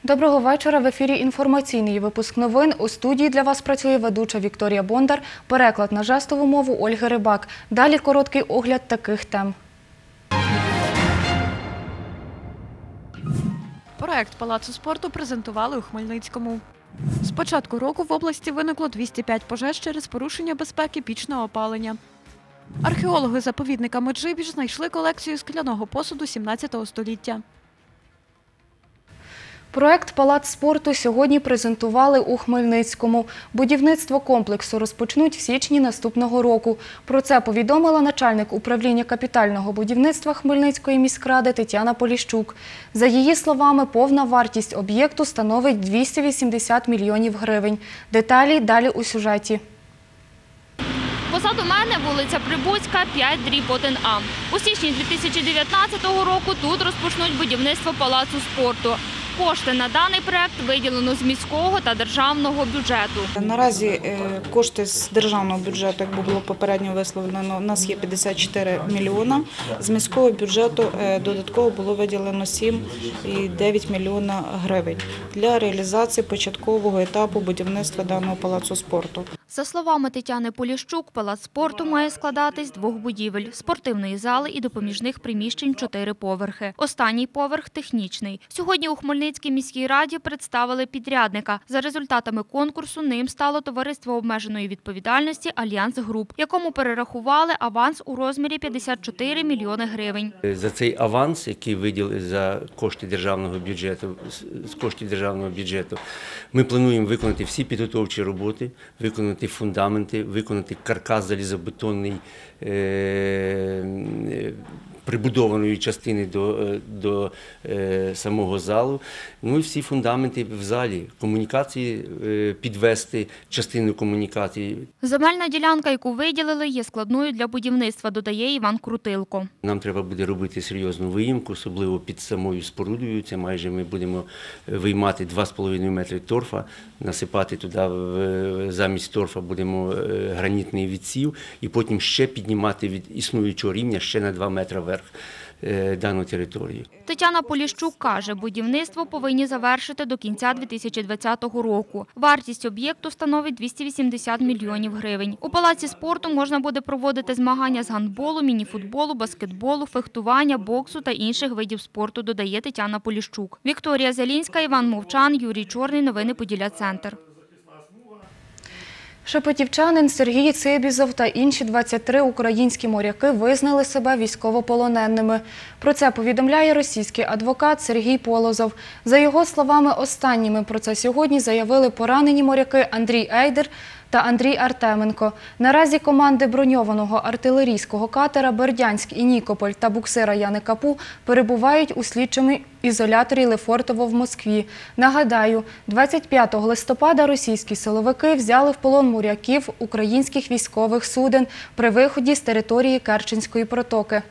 Доброго вечора. В ефірі інформаційний випуск новин. У студії для вас працює ведуча Вікторія Бондар, переклад на жестову мову Ольги Рибак. Далі короткий огляд таких тем. Проект Палацу спорту презентували у Хмельницькому. З початку року в області виникло 205 пожеж через порушення безпеки пічного опалення. Археологи заповідника Меджибіж знайшли колекцію скляного посуду 17 століття. Проект «Палац спорту» сьогодні презентували у Хмельницькому. Будівництво комплексу розпочнуть в січні наступного року. Про це повідомила начальник управління капітального будівництва Хмельницької міськради Тетяна Поліщук. За її словами, повна вартість об'єкту становить 280 мільйонів гривень. Деталі далі у сюжеті. Позаду мене вулиця Прибузька, 5/1А. У січні 2019 року тут розпочнуть будівництво Палацу спорту. Кошти на даний проект виділено з міського та державного бюджету. Наразі кошти з державного бюджету, як було попередньо висловлено, у нас є 54 мільйона. З міського бюджету додатково було виділено 7,9 мільйона гривень для реалізації початкового етапу будівництва даного палацу спорту. За словами Тетяни Поліщук, палац спорту має складатись з 2 будівель – спортивної зали і допоміжних приміщень 4 поверхи. Останній поверх – технічний. Сьогодні у Хмельницькій міській раді представили підрядника. За результатами конкурсу ним стало товариство обмеженої відповідальності «Альянс Груп», якому перерахували аванс у розмірі 54 мільйони гривень. За цей аванс, який виділили за кошти державного бюджету, з коштів державного бюджету, ми плануємо виконати всі підготовчі роботи, виконати фундаменти, виконати каркас залізобетонний прибудованої частини до самого залу. Ну і всі фундаменти в залі, комунікації, підвести частину комунікації. Земельна ділянка, яку виділили, є складною для будівництва, додає Іван Крутилко. Нам треба буде робити серйозну виїмку, особливо під самою спорудою. Це майже ми будемо виймати 2,5 метри торфа, насипати туди, замість торфа будемо гранітний відсів і потім ще піднімати від існуючого рівня ще на 2 метри вверх дану територію. Тетяна Поліщук каже, будівництво повинні завершити до кінця 2020 року. Вартість об'єкту становить 280 мільйонів гривень. У палаці спорту можна буде проводити змагання з гандболу, мініфутболу, баскетболу, фехтування, боксу та інших видів спорту, додає Тетяна Поліщук. Вікторія Зелінська, Іван Мовчан, Юрій Чорний. Новини Поділля-Центр. Шепетівчанин Сергій Цибізов та інші 23 українські моряки визнали себе військовополоненими. Про це повідомляє російський адвокат Сергій Полозов. За його словами, останніми про це сьогодні заявили поранені моряки Андрій Ейдер та Андрій Артеменко. Наразі команди броньованого артилерійського катера «Бердянськ» і «Нікополь» та буксира Яни Капу перебувають у слідчому ізоляторі Лефортово в Москві. Нагадаю, 25 листопада російські силовики взяли в полон моряків українських військових суден при виході з території Керченської протоки.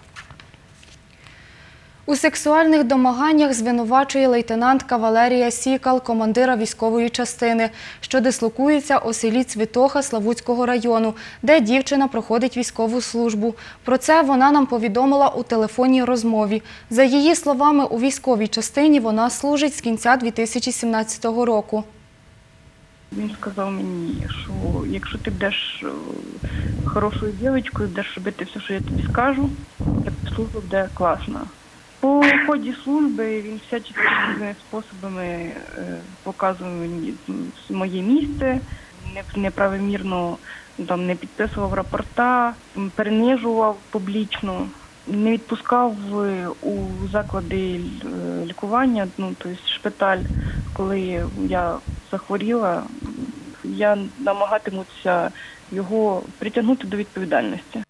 У сексуальних домаганнях звинувачує лейтенантка Валерія Сікал, командира військової частини, що дислокується у селі Цвітоха Славутського району, де дівчина проходить військову службу. Про це вона нам повідомила у телефонній розмові. За її словами, у військовій частині вона служить з кінця 2017 року. Він сказав мені, що якщо ти будеш хорошою дівчинкою, будеш робити все, що я тобі скажу, служба буде класна. По ході служби він всяческими способами показував мені моє місце, неправомірно не підписував рапорта, принижував публічно, не відпускав у заклади лікування, тобто шпиталь, коли я захворіла, я намагатимуся його притягнути до відповідальності.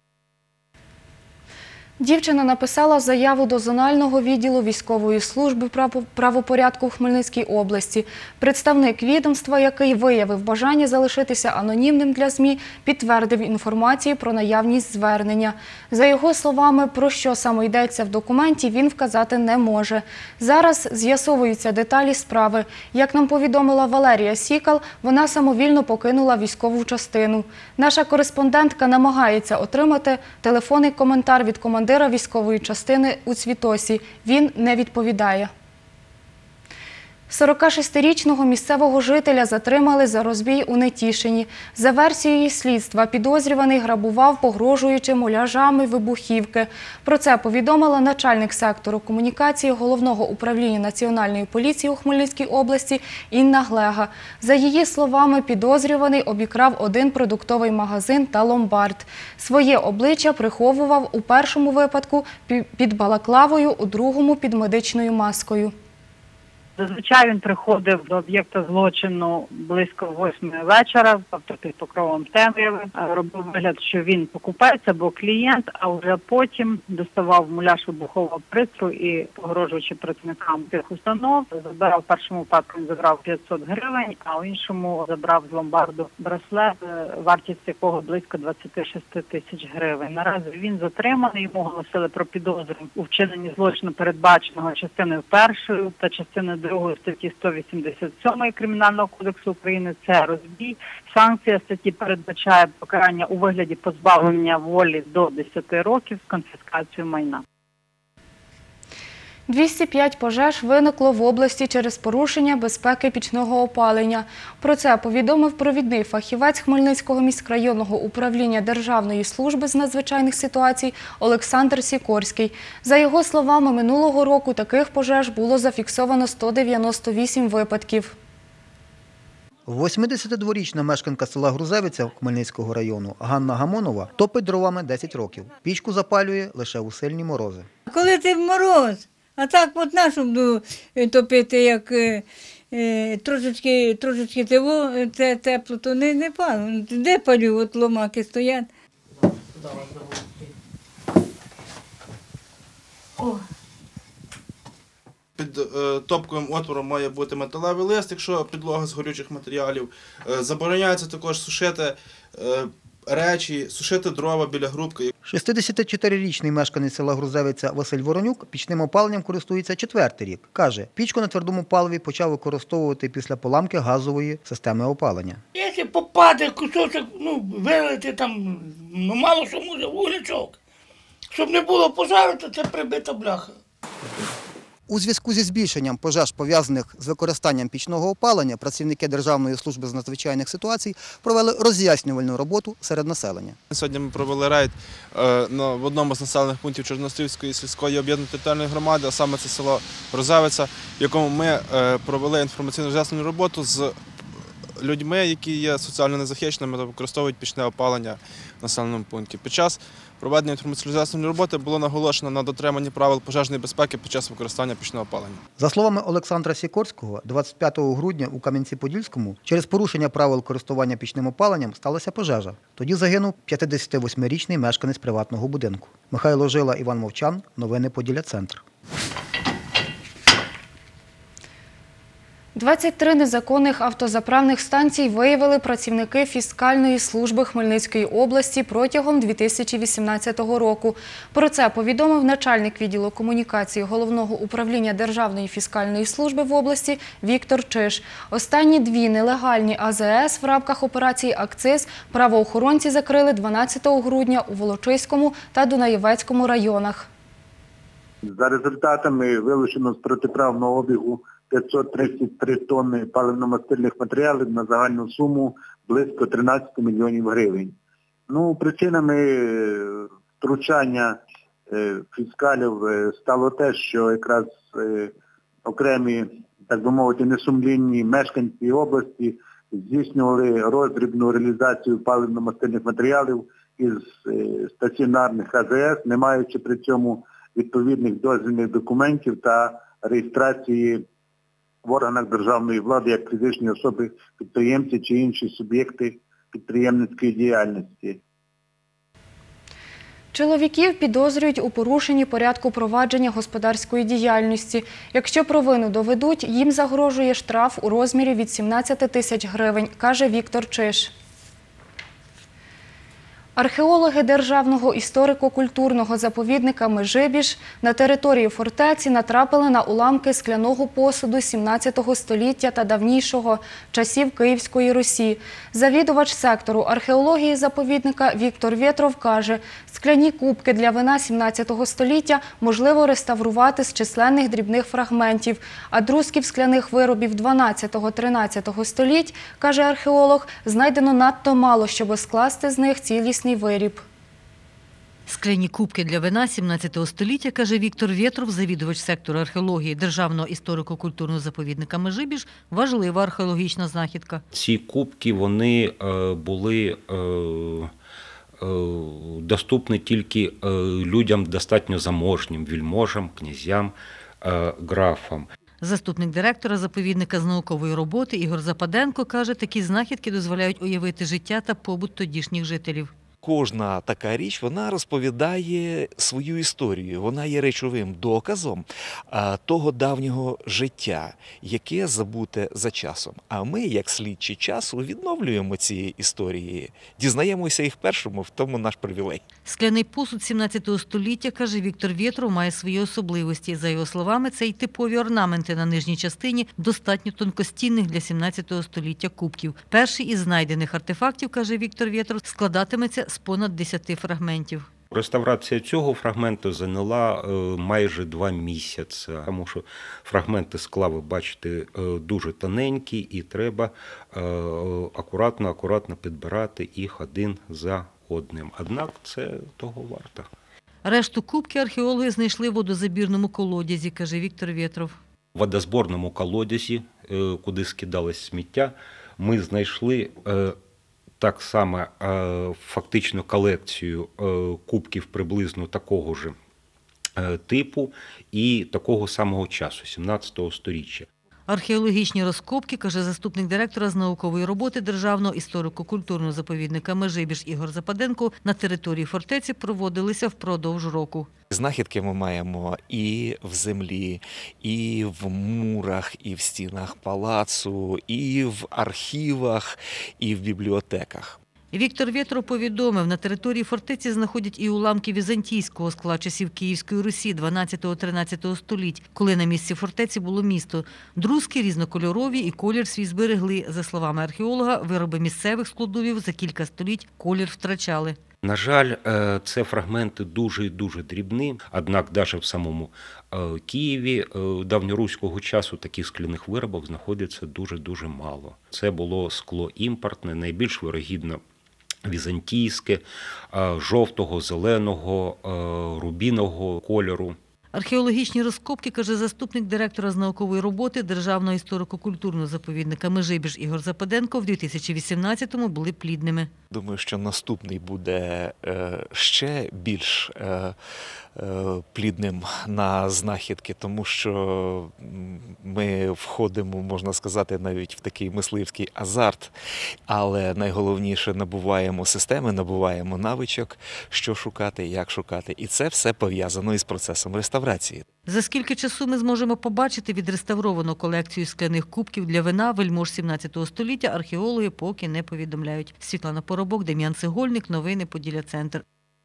Дівчина написала заяву до зонального відділу військової служби правопорядку в Хмельницькій області. Представник відомства, який виявив бажання залишитися анонімним для ЗМІ, підтвердив інформацію про наявність звернення. За його словами, про що саме йдеться в документі, він вказати не може. Зараз з'ясовуються деталі справи. Як нам повідомила Валерія Сікал, вона самовільно покинула військову частину. Наша кореспондентка намагається отримати телефонний коментар від командира військової частини у Цвітосі. Він не відповідає. 46-річного місцевого жителя затримали за розбій у Нетішині. За версією слідства, підозрюваний грабував, погрожуючи муляжами вибухівки. Про це повідомила начальник сектору комунікації Головного управління Національної поліції у Хмельницькій області Інна Глега. За її словами, підозрюваний обікрав один продуктовий магазин та ломбард. Своє обличчя приховував у першому випадку під балаклавою, у другому – під медичною маскою. Зазвичай він приходив до об'єкта злочину близько 8 вечора, тобто під покровом темряви, робив вигляд, що він покупець або клієнт, а вже потім доставав муляж вибухового пристрою і, погрожуючи працівникам тих установ, забирав в першому випадку, він забрав 500 гривень, а в іншому забрав з ломбарду браслет, вартість якого близько 26 тисяч гривень. Наразі він затриманий, йому оголосили про підозру у вчиненні злочину, передбаченого частиною 1 та частиною 2 статті 187 Кримінального кодексу України – це розбій. Санкція статті передбачає покарання у вигляді позбавлення волі до 10 років з конфіскацією майна. 205 пожеж виникло в області через порушення безпеки пічного опалення. Про це повідомив провідний фахівець Хмельницького міськрайонного управління Державної служби з надзвичайних ситуацій Олександр Сікорський. За його словами, минулого року таких пожеж було зафіксовано 198 випадків. 82-річна мешканка села Грузевиця Хмельницького району Ганна Гамонова топить дровами 10 років. Пічку запалює лише у сильні морози. Коли ти в мороз, а так от нашу буду топити, як трошечки тепло, то не палю. Де палю, от ломаки стоять. Під топковим отвором має бути металевий лист, якщо підлога з горючих матеріалів. Забороняється також сушити речі, сушити дрова біля грубки. 64-річний мешканець села Грузевиця Василь Воронюк пічним опаленням користується 4-й рік. Каже, пічку на твердому паливі почав використовувати після поламки газової системи опалення. Якщо попаде кусочок, вилити там, мало що може, вуглячок. Щоб не було пожару, то це прибита бляха. У зв'язку зі збільшенням пожеж, пов'язаних з використанням пічного опалення, працівники Державної служби з надзвичайних ситуацій провели роз'яснювальну роботу серед населення. Сьогодні ми провели рейд в одному з населених пунктів Чорнострівської сільської об'єднаної територіальної громади, а саме це село Грузевиця, в якому ми провели інформаційну роз'яснювальну роботу з людьми, які є соціально незахищеними та використовують пічне опалення в населеному пункті. Під час проведення інформаційно-роз'яснювальної роботи було наголошено на дотриманні правил пожежної безпеки під час використання пічного опалення. За словами Олександра Сікорського, 25 грудня у Кам'янці-Подільському через порушення правил користування пічним опаленням сталася пожежа. Тоді загинув 58-річний мешканець приватного будинку. Михайло Жила, Іван Мовчан. Новини Поділля-Центр. 23 незаконних автозаправних станцій виявили працівники фіскальної служби Хмельницької області протягом 2018 року. Про це повідомив начальник відділу комунікації Головного управління Державної фіскальної служби в області Віктор Чиш. Останні дві нелегальні АЗС в рамках операції «Акциз» правоохоронці закрили 12 грудня у Волочиському та Дунаєвецькому районах. За результатами вилучено з протиправного обігу 533 тонни паливно-мастильних матеріалів на загальну суму близько 13 мільйонів гривень. Причинами втручання фіскалів стало те, що якраз окремі, так би мовити, несумлінні мешканці області здійснювали роздрібну реалізацію паливно-мастильних матеріалів із стаціонарних АЗС, не маючи при цьому відповідних дозвільних документів та реєстрації в органах державної влади як фізичні особи, підприємці чи інші суб'єкти підприємницької діяльності. Чоловіків підозрюють у порушенні порядку провадження господарської діяльності. Якщо провину доведуть, їм загрожує штраф у розмірі від 17 тисяч гривень, каже Віктор Чиш. Археологи Державного історико-культурного заповідника Межибіж на території фортеці натрапили на уламки скляного посуду 17 століття та давнішого, часів Київської Русі. Завідувач сектору археології заповідника Віктор Вєтров каже, скляні кубки для вина 17 століття можливо реставрувати з численних дрібних фрагментів, а друзків скляних виробів 12-13 століть, каже археолог, знайдено надто мало, щоб скласти з них цілісний виріб. Скляні кубки для вина 17 століття, каже Віктор Вєтров, завідувач сектору археології Державного історико-культурного заповідника Межибіж, важлива археологічна знахідка. Ці кубки, вони були доступні тільки людям достатньо заможнім, вельможам, князям, графам. Заступник директора заповідника з наукової роботи Ігор Западенко каже, такі знахідки дозволяють уявити життя та побут тодішніх жителів. Кожна така річ, вона розповідає свою історію, вона є речовим доказом того давнього життя, яке забуте за часом. А ми, як слідчі часу, відновлюємо ці історії, дізнаємося їх першому, в тому наш привілей. Скляний посуд 17 століття, каже Віктор Вєтров, має свої особливості. За його словами, це й типові орнаменти на нижній частині достатньо тонкостінних для 17 століття кубків. Перший із знайдених артефактів, каже Віктор Вєтров, складатиметься з понад 10 фрагментів. Реставрація цього фрагменту зайняла майже 2 місяці, тому що фрагменти скла, ви бачите, дуже тоненькі і треба акуратно підбирати їх один за одним. Однак це того варто. Решту кубки археологи знайшли в водозабірному колодязі, каже Віктор Вєтров. В водозборному колодязі, куди скидалось сміття, ми знайшли так само фактично колекцію кубків приблизно такого ж типу і такого самого часу, 17 століття. Археологічні розкопки, каже заступник директора з наукової роботи Державного історико-культурного заповідника Межибіж Ігор Западенко, на території фортеці проводилися впродовж року. Знахідки ми маємо і в землі, і в мурах, і в стінах палацу, і в архівах, і в бібліотеках. Віктор Вєтров повідомив, на території фортеці знаходять і уламки візантійського скла часів Київської Русі 12-13 століть, коли на місці фортеці було місто. Друзки різнокольорові і колір свій зберегли. За словами археолога, вироби місцевих складовів за кілька століть колір втрачали. На жаль, це фрагменти дуже і дуже дрібні, однак навіть в самому Києві давньоруського часу таких скляних виробів знаходиться дуже-дуже мало. Це було скло імпортне, найбільш вирогідно візантійське, жовтого, зеленого, рубінового кольору. Археологічні розкопки, каже заступник директора з наукової роботи Державного історико-культурного заповідника Межибіж Ігор Западенко, в 2018-му були плідними. Думаю, що наступний буде ще більш плідним на знахідки, тому що ми входимо, можна сказати, навіть в такий мисливський азарт, але найголовніше набуваємо системи, набуваємо навичок, що шукати, як шукати. І це все пов'язано із процесом реставрації. За скільки часу ми зможемо побачити відреставровану колекцію скляних кубків для вина вельмож 17 століття, археологи поки не повідомляють. Світлана Поробок, Дем'ян Цегольник, новини Поділля-Центр.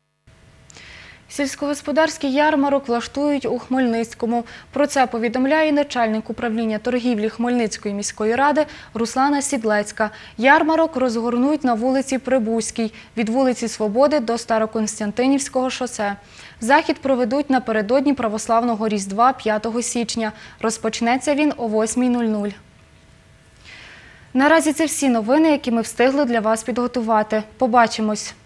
Сільськогосподарський ярмарок влаштують у Хмельницькому. Про це повідомляє начальник управління торгівлі Хмельницької міської ради Руслана Сідлецька. Ярмарок розгорнуть на вулиці Прибузькій, від вулиці Свободи до Староконстантинівського шосе. Захід проведуть напередодні православного Різдва 5 січня. Розпочнеться він о 8:00. Наразі це всі новини, які ми встигли для вас підготувати. Побачимось!